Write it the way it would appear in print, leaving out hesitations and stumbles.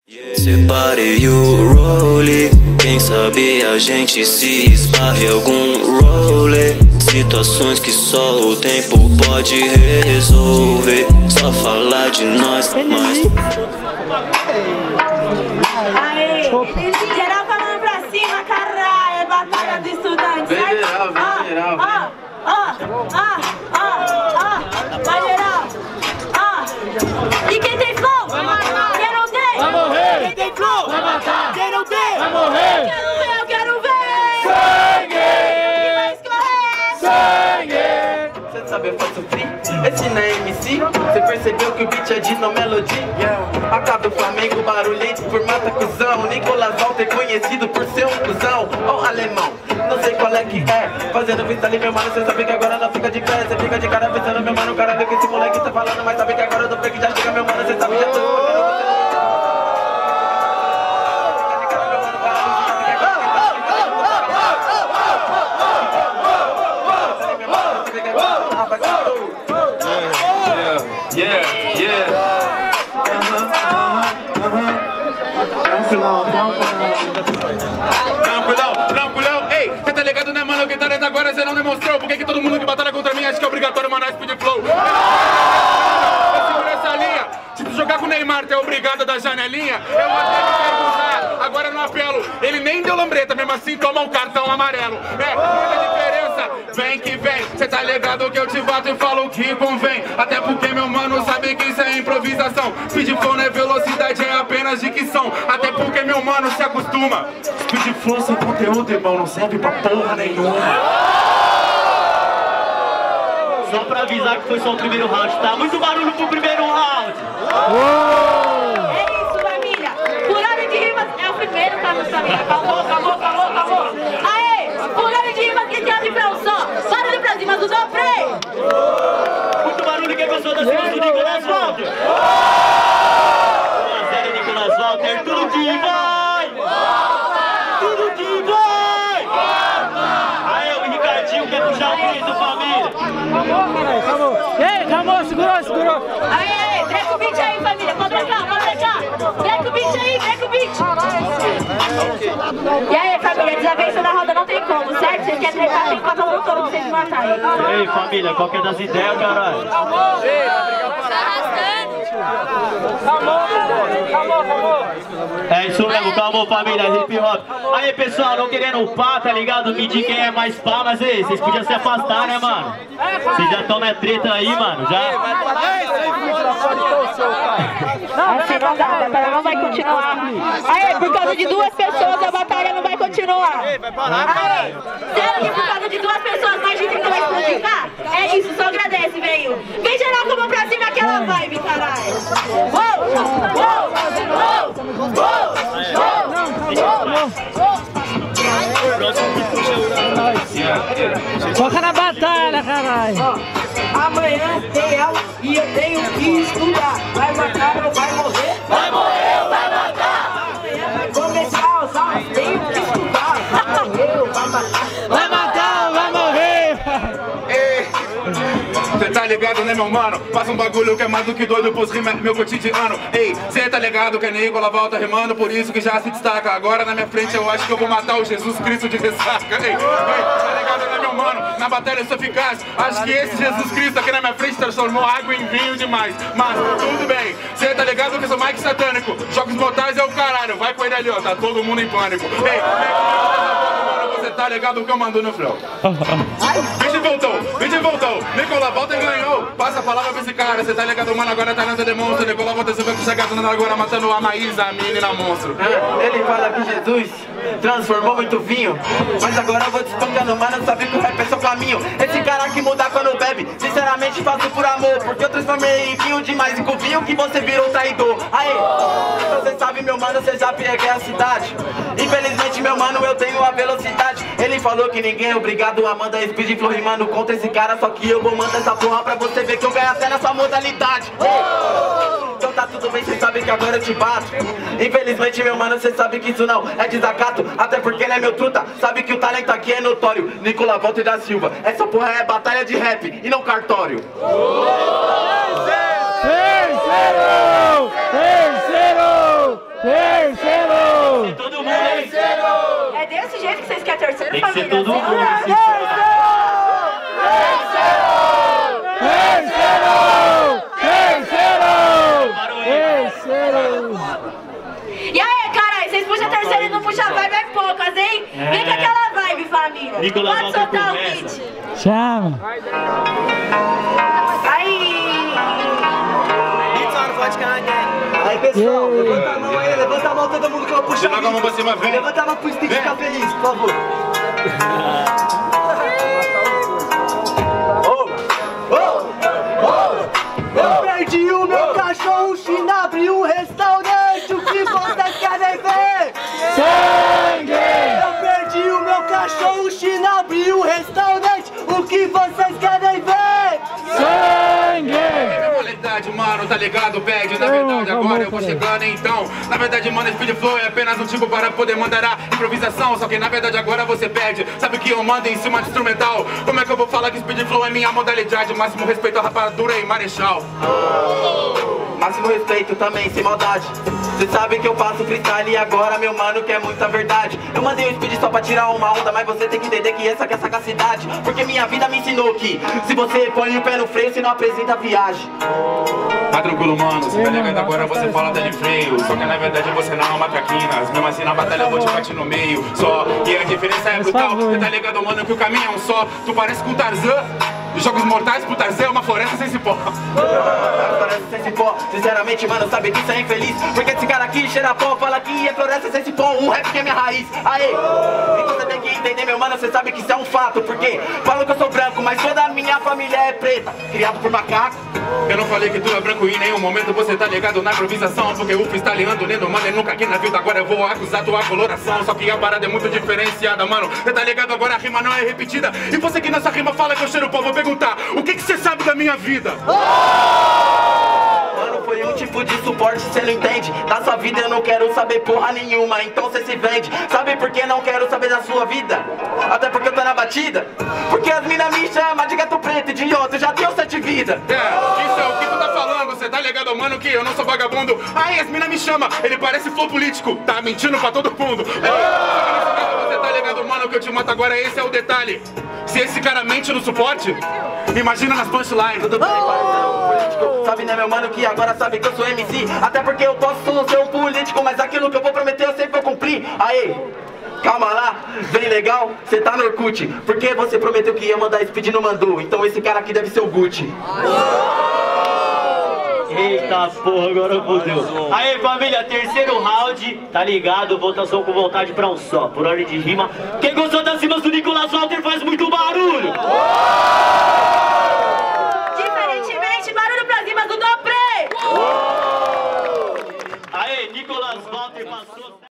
Separei o role, quem sabe a gente se esbarra em algum role. Situações que só o tempo pode resolver. Só falar de nós, mas... Aê! Geral falando pra cima, caralho! É batalha de estudantes, certo? Vem geral. Vai geral! E quem tem flow? Vai matar! Quem não tem? Vai morrer! Quem tem flow? Vai matar! Quem não tem? Vai morrer! Eu quero ver! Sangue! Quem vai escorrer? Sangue! Você sabe, eu faço free. Esse não é MC. Você percebeu que o beat é de não melodia? A cara do Flamengo, barulhento por mata cuzão. Nicolas Walter conhecido por ser um cuzão. Ó alemão, não sei qual é que é. Fazendo vista ali, meu mano, cê sabe que agora não fica de pé. Cê fica de cara pensando, meu mano, o cara vê que esse moleque tá falando. Mas sabe que agora eu tô que já chega, meu mano, cê sabe, já tô escolhendo você. Tranquilão, ei, cê tá ligado, né, mano? Que tá dentro agora cê não demonstrou. Por que todo mundo que batalha contra mim acha que é obrigatório mandar speed flow? Segura essa linha. Se tu jogar com o Neymar, tu é obrigado a dar janelinha. Eu até me quero usar, agora no apelo. Ele nem deu lambreta, mesmo assim toma um cartão amarelo. É, muita diferença, vem que vem. Cê tá ligado que eu te bato e falo o que convém. Até porque meu mano sabe que isso é improvisação. Speed flow não é velocidade, é apenas dicção. Até porque meu mano se acostuma. Speed flow sem conteúdo, irmão, não serve pra porra nenhuma. Só pra avisar que foi só o primeiro round, tá? Muito barulho pro primeiro round! É isso, família! Fulano de rimas é o primeiro, tá, meus família? Acabou! Aê! Fulano de rimas que tem de frão só! Barulho pra cima do Doprei! Muito barulho que é pessoa da cima do Nicolas Walter! 1 a 0 Nicolas Walter, tudo que vai! Tudo que vai! Aê, o Ricardinho quer puxar o grito, família! Acabou! Ei, acabou, segurou! Aê! Treca o beat aí, família! Pode brecar! Treca o beat aí, treca o beat! E aí, família, desavença na roda não tem como, certo? Vocês querem trecar, tem que matar o mundo todo pra vocês matarem. Ei, família, qual que é das ideias, caralho? Acabou! É isso mesmo, calma, família, hip hop. Aí, pessoal, não querendo upar, tá ligado? Medir quem é mais pá, mas ei, vocês podiam se afastar, né, mano? Vocês já estão na treta aí, mano, já? Assim não dá, a batalha não vai continuar. Aê, por causa de 2 pessoas a batalha não vai continuar. Aê, será que por causa de 2 pessoas mais de 30 vai explodir? É isso, só agradece, velho. Vem geral como pra cima aquela vibe, caralho. Foca na batalha, caralho! Amanhã tem aula e eu tenho que estudar. Vai matar ou vai morrer? Vai morrer ou vai matar? Amanhã vai começar as aulas, tenho que estudar. Vai morrer ou vai matar? Vai matar ou vai morrer? Cê tá ligado, né, meu mano? Faça um bagulho que é mais do que doido pros rimas, meu cotidiano. Ei, cê tá ligado que a Nicolas volta rimando, por isso que já se destaca. Agora na minha frente eu acho que eu vou matar o Jesus Cristo de ressaca. Ei, tá ligado, né, meu mano? Na batalha eu sou eficaz. Acho que esse Jesus Cristo aqui na minha frente transformou água em vinho demais. Mas tudo bem, cê tá ligado que eu sou Mike Satânico. Jogos mortais é o caralho, vai com ele ali, ó, tá todo mundo em pânico. Ei, vem comigo dessa boca, mano, você tá ligado que eu mando no flow. Vídeo voltou, Nicolas Walter ganhou. Passa a palavra pra esse cara, cê tá ligado, mano, agora tá nessa demonstro. Nicolas Walter super chegado na agora matando a Maísa, a menina monstro. Ele fala que Jesus transformou muito vinho, mas agora eu vou te espancando, mano, sabe que o rap é seu caminho. Esse cara que muda quando bebe, sinceramente faço por amor, porque eu transformei em vinho demais e com vinho que você virou traidor. Aí, então cê sabe, meu mano, cê já peguei a cidade. Infelizmente, meu mano, eu tenho a velocidade. Ele falou que ninguém é obrigado a mandar speed flow rimando contra esse cara, só que eu vou mandar essa porra pra você ver que eu ganho até nessa modalidade. Então tá tudo bem, cê sabe que agora eu te bato. Infelizmente, meu mano, cê sabe que isso não é desacato, até porque ele é meu truta, sabe que o talento aqui é notório. Nicolas Walter da Silva, essa porra é batalha de rap e não cartório. Terceiro! Terceiro! Todo mundo aí! É desse jeito que vocês querem terceiro, Tem que ser família? todo mundo! E aí, caralho, vocês puxam terceiro e não puxam vibe, é poucas, hein? Vem com aquela vibe, família. Nicolas Pode Walter soltar o começa. beat. Chama. Aí. Aí pessoal, levanta a mão aí, levanta a mão todo mundo que eu vou puxar. Joga a mão pra cima, vem. Levanta a mão pro Stick ficar feliz, por favor. Eu perdi o meu cachorro, China abriu um restaurante, o que vocês querem ver? Sangue! Eu perdi o meu cachorro, China abriu um restaurante, o que vocês querem ver? Sangue! Qualidade, mano, tá ligado, pede. Na verdade, agora eu vou chegando, então. Na verdade, mano, Speed Flow é apenas um tipo para poder mandar a improvisação. Só que na verdade agora você pede. Sabe que eu mando em cima de instrumental? Como é que eu vou falar que Speed Flow é minha modalidade? Máximo respeito à rapadura e marechal. Máximo respeito também, sem maldade. Cê sabe que eu faço freestyle e agora, meu mano, que é muita verdade. Eu mandei o Speed só pra tirar uma onda, mas você tem que entender que essa que é sagacidade. Porque minha vida me ensinou que se você põe o pé no freio, você não apresenta a viagem. Tá tranquilo, mano, você tá ligado agora, você fala dele freio. Só que na verdade você não é uma traquinas. Mesmo assim na batalha eu vou te bater no meio. Só, e a diferença é brutal. Você tá ligado, mano, que o caminho é um só. Tu parece com o Tarzan. Jogos Mortais pro Tarzan é uma floresta sem cipó. Floresta sem cipó, sinceramente, mano, sabe que isso é infeliz. Porque esse cara aqui cheira pó, fala que é floresta sem cipó. Um rap que é minha raiz, aê. Então você tem que entender, meu mano, você sabe que isso é um fato. Porque falam que eu sou branco, mas toda a minha família é preta. Criado por macaco. Eu não falei que tu é branco e em nenhum momento você tá ligado na improvisação. Porque o freestyle ando lendo, mano, e nunca aqui na vida. Agora eu vou acusar tua coloração. Só que a parada é muito diferenciada, mano. Você tá ligado agora, a rima não é repetida. E você que nessa rima fala que eu cheiro pó, vou perguntar: o que você sabe da minha vida? Mano, foi um tipo de suporte, cê não entende. Da sua vida eu não quero saber porra nenhuma, então cê se vende. Sabe por que não quero saber da sua vida? Até porque eu tô na batida. Porque as mina me chamam de gato preto, idiota, eu já tenho 7 vidas. Isso é o que tu tá falando, cê tá ligado, mano, que eu não sou vagabundo. Aí as mina me chama, ele parece flow político. Tá mentindo pra todo mundo. Você tá ligado, mano, que eu te mato agora, esse é o detalhe. Se esse cara mente no suporte, imagina nas punchlines. Tudo bem, paizão, político. Sabe, né, meu mano, que agora sabe que eu sou MC. Até porque eu posso ser um político, mas aquilo que eu vou prometer eu sempre vou cumprir. Aê, calma lá, bem legal, cê tá no Orkut. Porque você prometeu que ia mandar Speed e não mandou. Então esse cara aqui deve ser o Gucci. Eita porra, agora fodeu. Aí família, terceiro round, tá ligado? Votação com vontade pra um só, por ordem de rima. Quem gostou das rimas do Nicolas Walter faz muito barulho. Diferentemente, barulho pras rimas do Dopré. Aí, Nicolas Walter passou.